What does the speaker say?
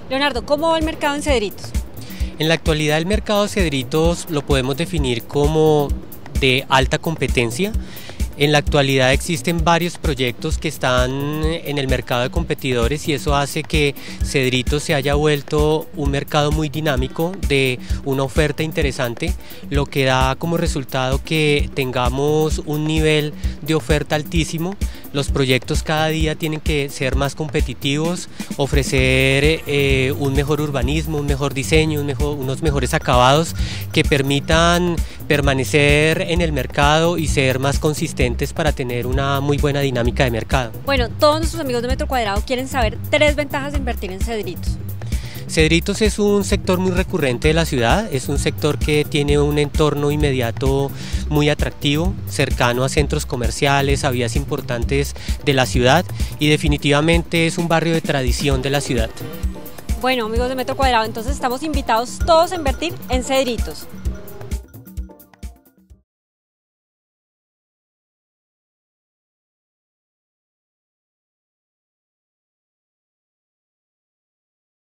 Leonardo, ¿cómo va el mercado en Cedritos? En la actualidad el mercado de Cedritos lo podemos definir como de alta competencia. En la actualidad existen varios proyectos que están en el mercado de competidores y eso hace que Cedritos se haya vuelto un mercado muy dinámico, de una oferta interesante, lo que da como resultado que tengamos un nivel de oferta altísimo. Los proyectos cada día tienen que ser más competitivos, ofrecer un mejor urbanismo, un mejor diseño, unos mejores acabados que permitan permanecer en el mercado y ser más consistentes para tener una muy buena dinámica de mercado. Bueno, todos nuestros amigos de Metro Cuadrado quieren saber 3 ventajas de invertir en Cedritos. Cedritos es un sector muy recurrente de la ciudad, es un sector que tiene un entorno inmediato muy atractivo, cercano a centros comerciales, a vías importantes de la ciudad y definitivamente es un barrio de tradición de la ciudad. Bueno, amigos de Metro Cuadrado, entonces estamos invitados todos a invertir en Cedritos.